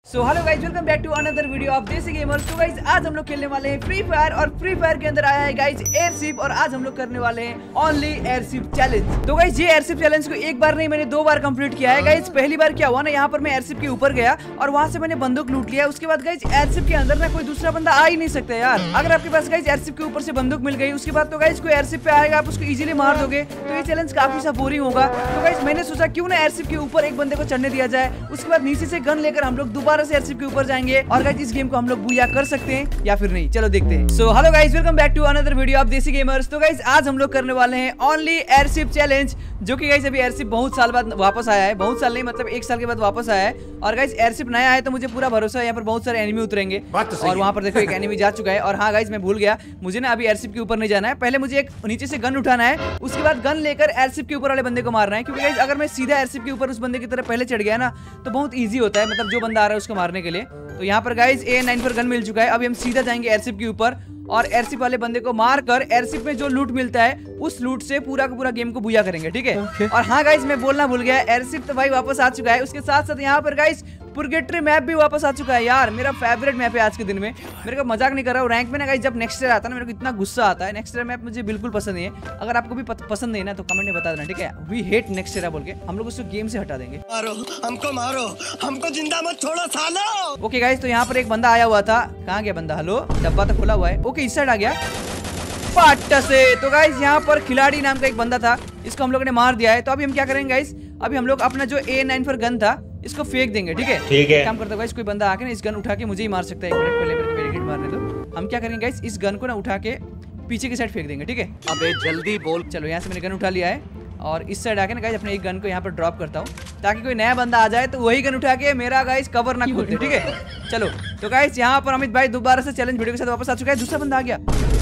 So hello guys, welcome back to another video of Desi gamers. तो guys आज हम लोग खेलने वाले हैं फ्री फायर और फ्री फायर के अंदर आया है गाइस एयरशिप और आज हम लोग करने वाले हैं ओनली एयरशिप चैलेंज। तो गाइस ये एयरशिप चैलेंज को एक बार नहीं मैंने 2 बार कंप्लीट किया है गाइस। पहली बार क्या हुआ ना, यहाँ पर मैं एयरशिप के ऊपर गया और वहां से मैंने बंदूक लूट लिया। उसके बाद गाइस एयरशिप के अंदर ना कोई दूसरा बंदा आ ही नहीं सकता यार। अगर आपके पास गाइस एयरशिप के ऊपर से बंदूक मिल गई, उसके बाद तो गाइस कोई एयरशिप पे आएगा, आप उसको इजीली मार दोगे, तो ये चैलेंज काफी सा बोरिंग होगा। तो गाइस मैंने सोचा क्यों ना एयरशिप के ऊपर एक बंदे को चढ़ने दिया जाए, उसके बाद नीचे से गन लेकर हम लोग दोबारा से एयरशिप के ऊपर जाएंगे और गाइस इस गेम को हम लोग बुया कर सकते हैं या फिर नहीं, चलो देखते हैं। So hello guys, welcome back to another video of Desi gamers. तो गाइस आज हम लोग करने वाले हैं ओनली एयरशिप चैलेंज, जो कि गाइस अभी एयरशिप बहुत साल बाद वापस आया है। बहुत साल नहीं, मतलब 1 साल के बाद वापस आया है। और गाइस एयरशिप नया है तो मुझे पूरा भरोसा है यहाँ पर बहुत सारे एनिमी उतरेंगे। और वहाँ पर देखो एक एनिमी जा चुका है। और हाँ गाइस मैं भूल गया, मुझे ना अभी एयरशिप के ऊपर नहीं जाना है, पहले मुझे एक नीचे से गन उठाना है, उसके बाद गन लेकर एयरशिप के ऊपर वाले बंदे को मारना है। क्योंकि गाइस अगर मैं सीधा एयरशिप के ऊपर उस बंदे की तरफ पहले चढ़ गया ना तो बहुत ईजी होता है, मतलब जो बंदा आ रहा है उसको मारने के लिए। तो यहाँ पर गाइस A9 पर गन मिल चुका है। अभी हम सीधा जाएंगे एयरशिप के ऊपर और एयरशिप वाले बंदे को मारकर एयरशिप में जो लूट मिलता है उस लूट से पूरा का पूरा गेम को बुया करेंगे, ठीक है। और हाँ गाइस मैं बोलना भूल गया, एयरशिप तो भाई वापस आ चुका है। उसके साथ साथ यहाँ पर गाइस पुरगेटरी मैप भी वापस आ चुका है यार। मेरा फेवरेट मैप है आज के दिन में, मेरे को मजाक नहीं कर रहा हूँ। रैंक में ना गाइस जब नेक्स्ट ईयर आता है ना, मेरे को इतना गुस्सा आता है। नेक्स्ट ईयर मैप मुझे बिल्कुल पसंद नहीं है। अगर आपको भी पसंद नहीं है ना तो कमेंट में बता देना, ठीक है। वी हेट नेक्स्ट ईयर बोल के हम लोग उसको गेम से हटा देंगे। मारो हमको जिंदा मत छोड़ो सालो। ओके गाइस, तो यहाँ पर एक बंदा आया हुआ था। कहाँ गया बंदा? हेलो, डब्बा तो खुला हुआ है। ओके इस साइड आ गया पाटा से। तो गाइस यहाँ पर खिलाड़ी नाम का एक बंदा था, इसको हम लोगों ने मार दिया है। तो अभी हम क्या करेंगे गाइस, अभी हम लोग अपना जो A9 पर गन था इसको फेंक देंगे, ठीक है। ठीक है, काम करता है गाइस, कोई बंदा आके ना इस गन उठा के मुझे ही मार सकता है। 1 मिनट पहले मेरे हेड मारने दो। हम क्या करेंगे गाइस, इस गन को ना उठा के पीछे की साइड फेंक देंगे, ठीक है। अबे जल्दी बोल। चलो यहाँ से मैंने गन उठा लिया है और इस साइड आके ना गाइस अपने एक गन को यहाँ पर ड्रॉप करता हूँ ताकि कोई नया बंदा आ जाए तो वही गन उठा के मेरा गाइस कवर ना खोलते, ठीक है। चलो तो गाइस यहाँ पर अमित भाई दोबारा से चैलेंज वीडियो के साथ वापस आ चुका है। दूसरा बंदा आ गया।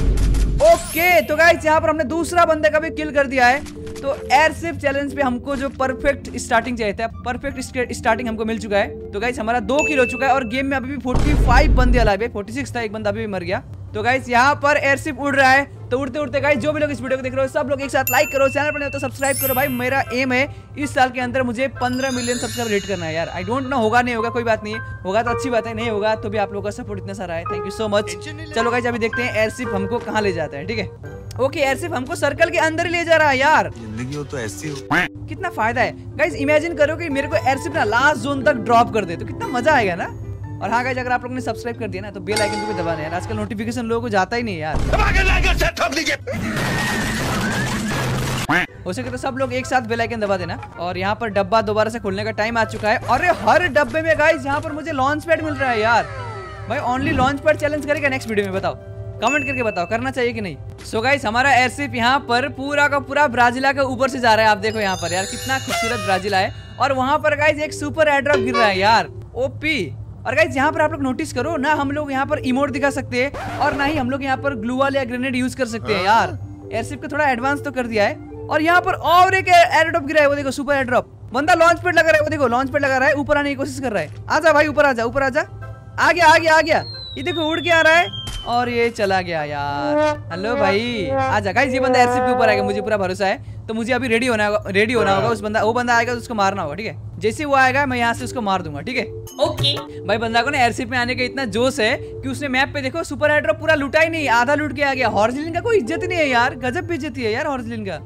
ओके तो गाइस यहाँ पर हमने दूसरा बंदे का भी किल कर दिया है। तो एयरशिप चैलेंज पे हमको जो परफेक्ट स्टार्टिंग चाहिए था, परफेक्ट स्टार्टिंग हमको मिल चुका है। तो गाइस हमारा 2 किल हो चुका है और गेम में अभी भी 45 बंदे अलाइव है। 46 था, एक बंदा अभी भी मर गया। तो गाइस यहाँ पर एयरशिप उड़ रहा है। तो उड़ते उड़ते गाइस जो भी लोग इस वीडियो को देख रहे हो सब लोग एक साथ लाइक करो, चैनल पर नहीं हो तो सब्सक्राइब करो। भाई मेरा एम है इस साल के अंदर मुझे 15 मिलियन सब्सक्राइबर हिट करना है यार। आई डोंट नो होगा नहीं होगा, कोई बात नहीं है, होगा तो अच्छी बात है, नहीं होगा तो भी आप लोगों का सपोर्ट इतना सारा है, थैंक यू सो मच। चलो गाइस अभी देखते हैं एयरशिप हमको कहाँ ले जाता है, ठीक है। ओके एयरशिप हमको सर्कल के अंदर ही ले जा रहा है यार। जिंदगी हो तो ऐसी हो। कितना फायदा है गाइस, इमेजिन करो कि मेरे को एयरशिप ना लास्ट जोन तक ड्रॉप कर दे तो कितना मजा आएगा ना। और हाँ गाइस अगर आप लोगों ने सब्सक्राइब कर दिया ना तो बेल आइकन को भी दबाना है यार, आजकल नोटिफिकेशन लोगों को जाता ही नहीं यार। हो सके तो सब लोग एक साथ बेल आइकन दबा देना। और यहाँ पर डब्बा दोबारा से खोलने का टाइम आ चुका है। अरे हर डब्बे में गाइस यहाँ पर मुझे लॉन्च पैड मिल रहा है यार। भाई ओनली लॉन्च पैड चैलेंज करेगा नेक्स्ट वीडियो में, बताओ कमेंट करके बताओ करना चाहिए कि नहीं। सो गाइस हमारा एयरशिप यहाँ पर पूरा का पूरा ब्राजीला के ऊपर से जा रहा है। आप देखो यहाँ पर यार कितना खूबसूरत ब्राजीला है और वहां पर गाइस एक सुपर एयरड्रॉप गिर रहा है यार, ओपी। और गाइस यहाँ पर आप लोग नोटिस करो ना, हम लोग यहाँ पर इमोट दिखा सकते हैं और ना ही हम लोग यहाँ पर ग्लू वाल या ग्रेनेड यूज कर सकते हैं यार। एयरशिप को थोड़ा एडवांस तो कर दिया है। और यहाँ पर और एक एयरड्रॉप गिरा है, वो देखो सुपर एयरड्रॉप। बंदा लॉन्च पैड लगा रहा है, वो देखो लॉन्च पैड लगा रहा है, ऊपर आने की कोशिश कर रहा है। आजा भाई ऊपर आजा, ऊपर आजा। आ गया आ गया आ गया, ये देखो उड़ के आ रहा है और ये चला गया यार। हेलो भाई आजा। गाइस ये बंदा एयरशिप के ऊपर आएगा, मुझे पूरा भरोसा है। तो मुझे अभी रेडी होना होगा। वो बंदा आएगा तो उसको मारना होगा, ठीक है। जैसे वो आएगा मैं यहाँ से उसको मार दूंगा, ठीक है। ओके भाई बंदा को ना एयरशिप में आने का इतना जोश है कि उसने मैप पे देखो सुपर एयरड्रॉप पूरा लूटा ही नहीं, आधा लूट के आ गया। हॉर्जलिन का कोई इज्जत नहीं है यार, गजब बेइज्जती है यार हॉर्जलिन का।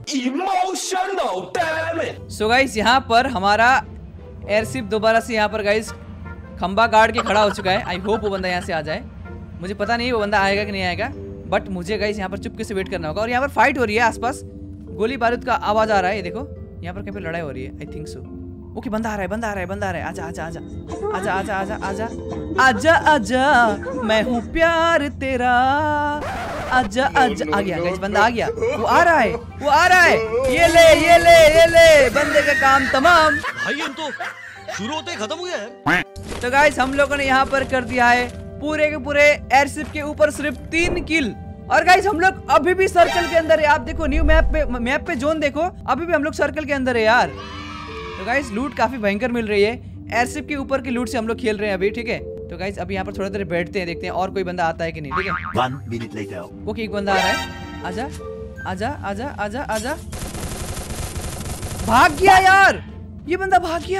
सो गाइस यहाँ पर हमारा एयरशिप दोबारा से यहाँ पर गाइस खंबा गाड़ के खड़ा हो चुका है। आई होप वो बंदा यहाँ से आ जाए। मुझे पता नहीं वो बंदा आएगा कि नहीं आएगा, बट मुझे गाइस यहाँ पर चुपके से वेट करना होगा। और यहाँ पर फाइट हो रही है, आसपास गोली बारूद का आवाज आ रहा है। ये देखो यहाँ पर कहीं पे लड़ाई हो रही है, आई थिंक सो। ओके बंदा आ रहा है, बंदा आ रहा है, बंदा आ रहा है। आजा आजा आजा आजा आजा आजा आजा आजा आजा, मैं हूँ प्यार तेरा। आजा आजा, आ गया गाइस बंदा आ गया, वो आ रहा है, वो आ रहा है। ये ले ये ले ये ले, बंदे का काम तमाम। भाई हम तो शुरू होते खत्म हुआ है। तो गाइस हम लोगों ने यहाँ पर कर दिया है पूरे के पूरे एयरशिप के ऊपर सिर्फ 3 किल। और गाइस हम लोग अभी भी सर्कल के अंदर है। आप देखो न्यू मैप पे जोन देखो, अभी भी हम लोग सर्कल के अंदर है यार। तो गाइस लूट काफी भयंकर मिल रही है, एयरशिप के ऊपर की लूट से हम लोग खेल रहे हैं अभी, ठीक है। तो गाइस अभी यहाँ पर थोड़ा देर बैठते हैं, देखते हैं और कोई बंदा आता है कि नहीं, ठीक है। 1 मिनट लेटर। ओके एक बंदा आ रहा है, आजा आजा आजा आजा आजा। भाग गया यार, ये बंदा भाग गया।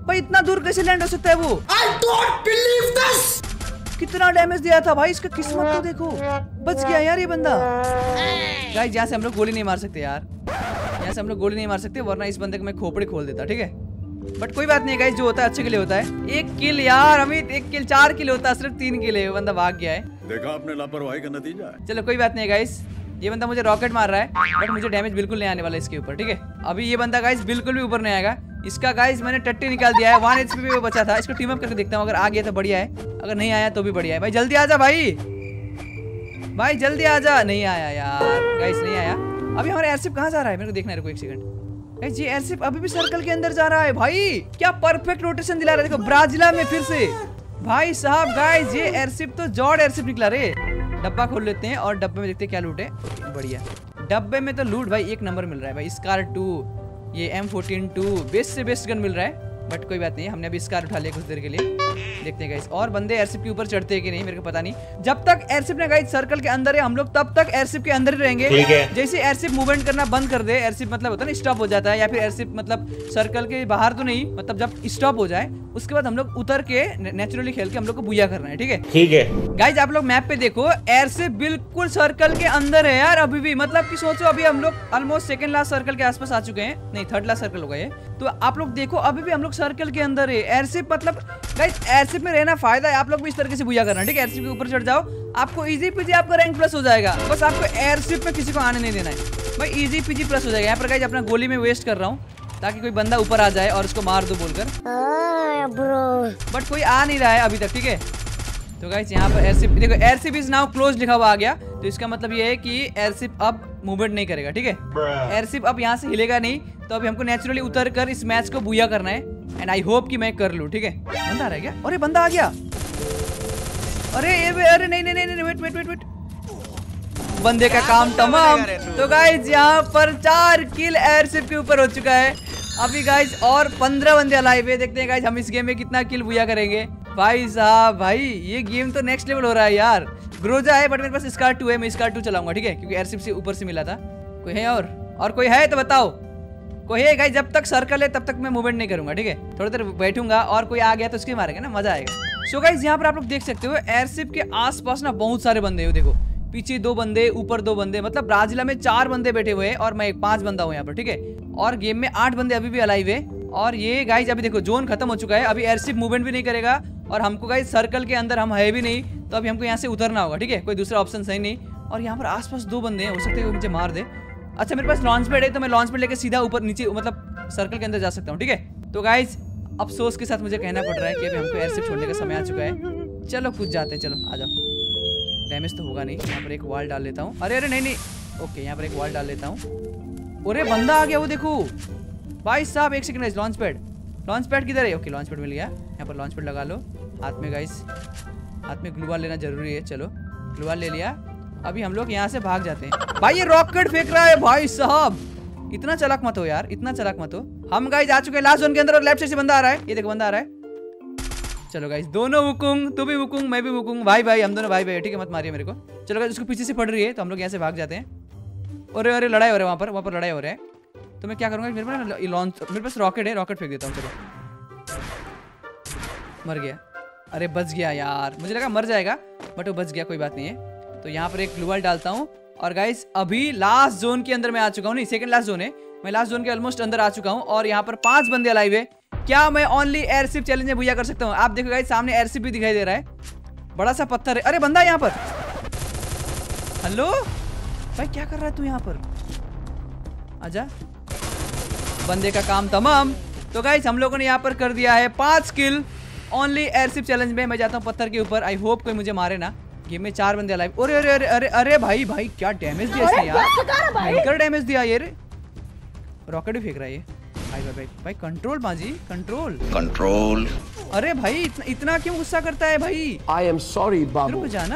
भाई इतना दूर कैसे लैंड हो सकता है वो? I don't believe this! कितना डैमेज दिया था भाई, इसका किस्मत तो देखो, बच गया यार ये बंदा। गाइस यहाँ से हम लोग गोली नहीं मार सकते यार, यहाँ से हम लोग गोली नहीं मार सकते, वरना इस बंदे को मैं खोपड़ी खोल देता, ठीक है। बट कोई बात नहीं गाइस, जो होता है अच्छे के लिए होता है। 1 किल यार अमित, 1 किल, 4 किल होता, सिर्फ 3 किल है, बंदा भाग गया है। देखा आपने लापरवाही का नतीजा है। चलो कोई बात नहीं गाइस, ये बंदा मुझे रॉकेट मार रहा है, बट मुझे डैमेज बिल्कुल नहीं आने वाला इसके ऊपर, ठीक है। अभी ये बंदा गाइस बिल्कुल भी ऊपर नहीं आएगा, इसका गाइस मैंने टट्टी निकाल दिया है। 1 HP पे वो बचा था, इसको टीम अप करके देखता हूँ, अगर आ गया तो बढ़िया है, अगर नहीं आया तो भी बढ़िया है। भाई जल्दी आ जा भाई, भाई जल्दी आ जा। नहीं आया यार गाइस, नहीं आया। अभी हमारा एयरशिप कहाँ जा रहा है, मेरे को देखना है, रुको 1 सेकंड। गाइस ये एयरशिप अभी भी सर्कल के अंदर जा रहा है भाई, क्या परफेक्ट रोटेशन दिला रहा है, देखो ब्राजीला में फिर से भाई साहब। गाइस ये एयरशिप तो जॉर्ड एयरशिप निकला रे। डब्बा खोल लेते हैं और डब्बे में देखते हैं क्या लूट है। बढ़िया, डब्बे में तो लूट भाई 1 नंबर मिल रहा है भाई। स्कार 2, ये M14-2 बेस्ट से बेस्ट गन मिल रहा है, बट कोई बात नहीं, हमने अभी स्कार उठा लिया कुछ देर के लिए। देखते हैं गाइस और बंदे एयरशिप के ऊपर चढ़ते हैं कि नहीं, मेरे को पता नहीं। जब तक एयरशिप ने गाइस सर्कल के अंदर है, हम लोग तब तक एयरशिप के अंदर ही रहेंगे। जैसे एयरशिप मूवमेंट करना बंद कर दे, एयरशिप मतलब होता है ना स्टॉप हो जाता है, या फिर एयरशिप मतलब सर्कल के बाहर तो नहीं, मतलब जब स्टॉप हो जाए उसके बाद हम लोग उतर के नेचुरली खेल के हम लोग को बुया करना है, ठीक है। ठीक है गाइस, आप लोग मैप पे देखो, एयरशिप बिल्कुल सर्कल के अंदर है यार अभी भी। मतलब कि सोचो अभी हम लोग ऑलमोस्ट सेकंड लास्ट सर्कल के आसपास आ चुके हैं, नहीं थर्ड लास्ट सर्कल हो गए, तो आप लोग देखो अभी भी हम लोग सर्कल के अंदर है। एयरशिप मतलब गाइस एयरशिप में रहना फायदा है, आप लोग भी इस तरीके से बुया करना, ठीक है। एयरशिप के ऊपर चढ़ जाओ, आपको इजी पीजी आपका रैंक प्लस हो जाएगा, बस आपको एयरशिप में किसी को आने नहीं देना है भाई, इजी पीजी प्लस हो जाएगा। यहाँ पर गाइस अपना गोली में वेस्ट कर रहा हूँ ताकि कोई बंदा ऊपर आ जाए और उसको मार दो बोलकर, बट कोई आ नहीं रहा है अभी तक, ठीक है। तो गाइस यहाँ पर एयरशिप देखो, एयरशिप इज नाउ क्लोज लिखा हुआ आ गया, तो इसका मतलब ये है कि एयरशिप अब मूवमेंट नहीं करेगा, ठीक है। एयरशिप अब यहाँ से हिलेगा नहीं, तो अभी हमको नेचुरली उतर कर इस मैच को बुया करना है, एंड आई होप कि मैं कर लूँ, ठीक है। बंदा आ रहा है क्या? अरे बंदा आ गया, अरे नहीं वेट, बंदे का काम तमाम। तो गाइस यहाँ पर 4 किल एयरशिप के ऊपर हो चुका है। अभी गाइस और 15 बंदे अलाइव है, देखते हैं गाइस हम इस गेम में कितना किल बुया करेंगे। भाई साहब भाई ये गेम तो नेक्स्ट लेवल हो रहा है यार। ग्रोजा है बट मेरे पास स्कार 2 है, मैं स्कार 2 चलाऊंगा, ठीक है, क्योंकि एयरशिप से ऊपर से मिला था। कोई है और कोई है तो बताओ, कोई है गाइस? जब तक सर्कल है तब तक मैं मूवमेंट नहीं करूंगा, ठीक है, थोड़ी देर बैठूंगा और कोई आ गया तो उसके मारेंगे ना, मजा आएगा। सो गाइस यहाँ पर आप लोग देख सकते हो एयरशिप के आसपास ना बहुत सारे बंदे हो, देखो पीछे 2 बंदे, ऊपर 2 बंदे, मतलब ब्राजीला में 4 बंदे बैठे हुए हैं और मैं 5 बंदा हूँ यहाँ पर, ठीक है। और गेम में 8 बंदे अभी भी अलाइव है। और ये गाइस अभी देखो जोन खत्म हो चुका है, अभी एयरशिप मूवमेंट भी नहीं करेगा और हमको गाइस सर्कल के अंदर हम है भी नहीं, तो अभी हमको यहाँ से उतरना होगा, ठीक है, कोई दूसरा ऑप्शन सही नहीं। और यहाँ पर आसपास 2 बंदे हैं, हो सकते हैं वो मुझे मार दे। अच्छा मेरे पास लॉन्च पैड है, तो मैं लॉन्च पैड लेके सीधा ऊपर नीचे मतलब सर्कल के अंदर जा सकता हूँ, ठीक है। तो गाइस अफसोस के साथ मुझे कहना पड़ रहा है कि अभी हमको एयरशिप छोड़ने का समय आ चुका है। चलो कूद जाते हैं, चलो आ जाओ। डैमेज तो होगा नहीं, यहाँ पर एक वॉल डाल लेता हूँ। अरे नहीं, ओके यहाँ पर एक वॉल डाल लेता हूँ। अरे बंदा आ गया वो देखो भाई साहब, 1 सेकंड। लॉन्च पैड किधर है? ओके लॉन्च पैड मिल गया, यहाँ पर लॉन्च पैड लगा लो हाथ में। गाइस हाथ में ग्लूवाल लेना जरूरी है, चलो ग्लूवाल ले लिया। अभी हम लोग यहाँ से भाग जाते हैं। भाई ये रॉकेट फेंक रहा है भाई साहब, इतना चालाक मत हो यार, इतना चालाक मत हो। हम गाइस आ चुके हैं लास्ट जोन के अंदर और लेफ्ट साइड से बंदा आ रहा है, ये देखो बंदा आ रहा है। चलो गाइस दोनों वुकुंग, तू भी वुकुंग मैं भी वुकुंग, भाई हम दोनों भाई, ठीक है, मत मारिए मेरे को। चलो गाइस उसको पीछे से पड़ रही है तो हम लोग यहाँ से भाग जाते हैं। अरे लड़ाई हो रहा है वहाँ पर लड़ाई हो रहा है। तो मैं क्या करूँगा, मेरे पास रॉकेट है, रॉकेट फेंक देता हूँ। चलो मर गया, अरे बच गया यार, मुझे लगा मर जाएगा बट वो बच गया, कोई बात नहीं है। तो यहाँ पर एक ग्लूवाल डालता हूँ और गाइस अभी लास्ट जोन के अंदर मैं आ चुका हूँ, नहीं सेकंड लास्ट जोन है, मैं लास्ट जोन के ऑलमोस्ट अंदर आ चुका हूँ। और यहाँ पर 5 बंदे अलाइव है। क्या मैं ओनली एयरशिप चैलेंज में बुया कर सकता हूँ? आप देखो गाइस सामने एयरशिप भी दिखाई दे रहा है, बड़ा सा पत्थर है। अरे बंदा है यहाँ पर, हेलो भाई क्या कर रहा है तू यहाँ पर? आजा, बंदे का काम तमाम। तो गाइस हम लोगों ने यहाँ पर कर दिया है 5 किल ओनली एयरशिप चैलेंज में। मैं जाता हूँ पत्थर के ऊपर, आई होप कोई मुझे मारे ना। गेम में 4 बंदे अलाइव। अरे अरे अरे अरे भाई क्या डैमेज दिया इसने यार, भयंकर डैमेज दिया ये। रॉकेट भी फेंक रहा है ये। भाई कंट्रोल बाजी, कंट्रोल। अरे भाई इतना क्यों गुस्सा करता है भाई? आई एम सॉरी बाबू। रुक जाना।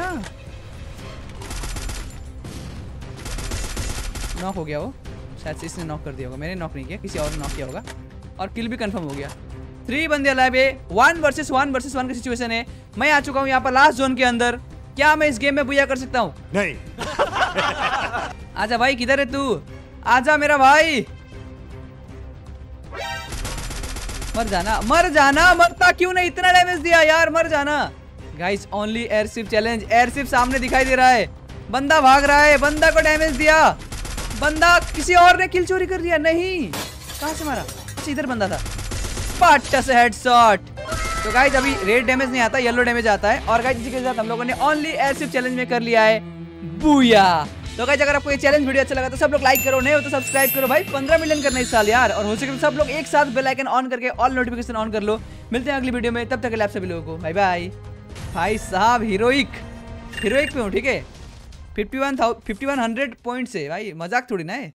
नॉक हो गया वो, शायद से इसने नॉक कर दिया होगा, मैंने नॉक नहीं किया, किसी और ने नॉक किया होगा। और किल भी कंफर्म हो गया। 3 बंदे अलाइव है, 1 वर्सेस 1 की सिचुएशन है। मैं आ चुका हूँ यहाँ पर लास्ट जोन के अंदर। क्या मैं इस गेम में बुया कर सकता हूँ? नहीं। आजा भाई, किधर है तू? आजा मेरा भाई। मर जाना, मर जाना, मरता क्यों नहीं? इतना डैमेज दिया यार, मर जाना। Guys only airship challenge, airship सामने दिखाई दे रहा है, बंदा भाग रहा है, बंदा को डैमेज दिया, बंदा किसी और ने किल चोरी कर दिया। नहीं, कहां से मारा? इधर बंदा था, पट्टा से हेडशॉट। तो गाइस अभी रेड डैमेज नहीं आता, येलो डैमेज आता है। और गाइस इसी के साथ हम लोगों ने ओनली एयरशिप चैलेंज में कर लिया है बूया। तो गाइस अगर आपको ये चैलेंज वीडियो अच्छा लगा तो सब लोग लाइक करो, नहीं हो तो सब्सक्राइब करो भाई। 15 मिलियन करना इस साल यार, और हो सके तो सब लोग एक साथ बेल आइकन ऑन करके ऑल नोटिफिकेशन ऑन कर लो। मिलते हैं अगली वीडियो में, तब तक के लिए आप सभी लोगों को बाय बाय। भाई साहब हीरोइक पे हूँ, ठीक है, 5100 पॉइंट से भाई, मजाक थोड़ी ना है।